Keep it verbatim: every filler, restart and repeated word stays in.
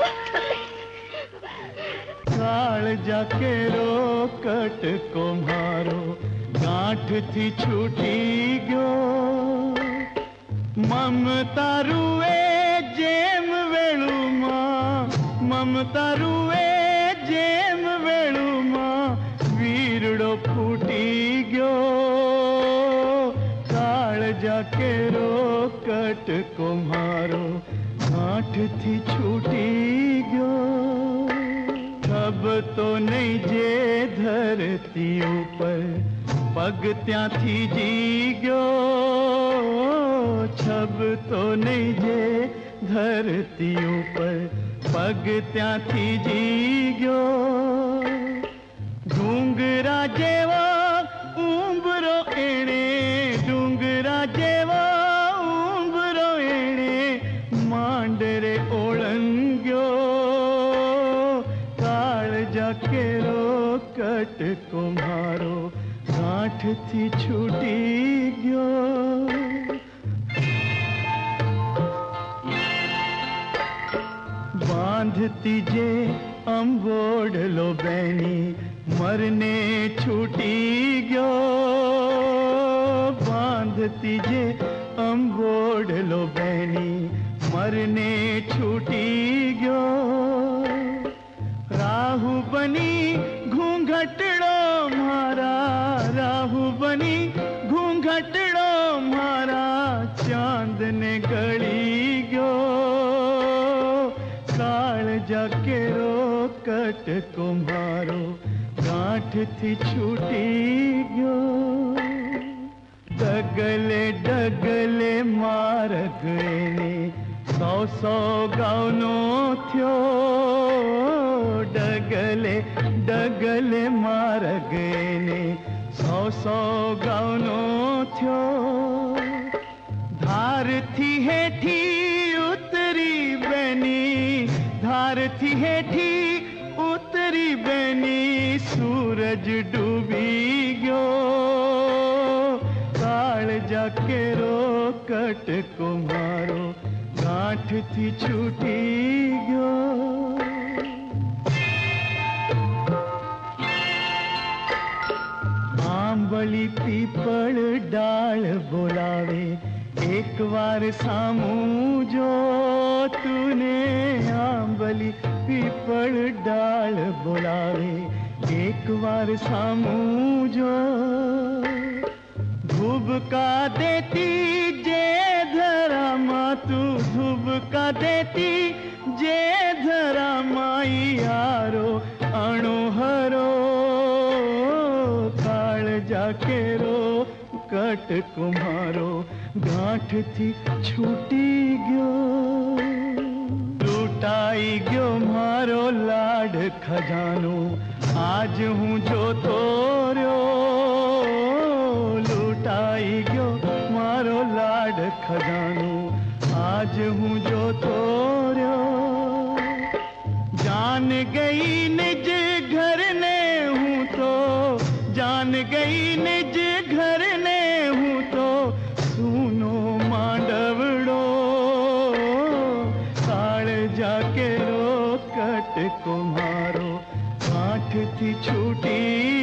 काल जाके रो कट को मारो गांठ थी छूटी गयो ममता रुए जेम वेणु मां ममता रुए जेम वेणु मां वीरड़ो फूटी गयो काल जाके रो कट को मारो गांठ थी छूटी गयो अब तो नहीं जे धरती ऊपर पग त्या थी जी गयो छब तो नहीं जे धरती ऊपर पग त्या थी जी गयो डूंगरा जेवा उंबरो एणे डूंगरा जेवा उंबरो एणे मांडरे ओळन गयो जाके रो कट को मारो गांठ थी छूटी गयो बांधती जे अंबोड लो बैनी मरने छूटी गयो बांधती जे अंबोड लो बैनी मरने छूटी गयो राहु बनी घूंघटड़ो मारा राहु बनी घूंघटड़ो मारा चांद ने गड़ी गयो काल जाके रो कट को मारो गांठ थी छूटी गयो डगले डगले मार गए सौ सौ गाउनो थियो डगले डगले मार गए सौ सौ गाउनो थियो धार थी हेठी उतरी बनी धार थी हेठी उतरी बनी सूरज डूबी गयो काल जाके रो कट को मारो गांठ थी छूटी गयो आंबली पीपल डाल बोलावे एक बार सामू जो तूने आंबली पीपल डाल बोलावे एक बार सामू जो धुबका देती जे धरा माँ तू धुबका देती जे धरा माई यारो अणो हरो काल जाके रो कट कुमारो गांठ थी छूटी गयो लूटाई गयो मारो लाड खजानो आज हूँ जो तोर्यो लूटाई गयो मारो लाड खजानो आज हूँ जो तोर्यो जान गई निज घर ने हूँ तो जान गई निज घर ने हूँ तो सुनो मांडवड़ो काल जाके रो कट को मारो गांठ थी छूटी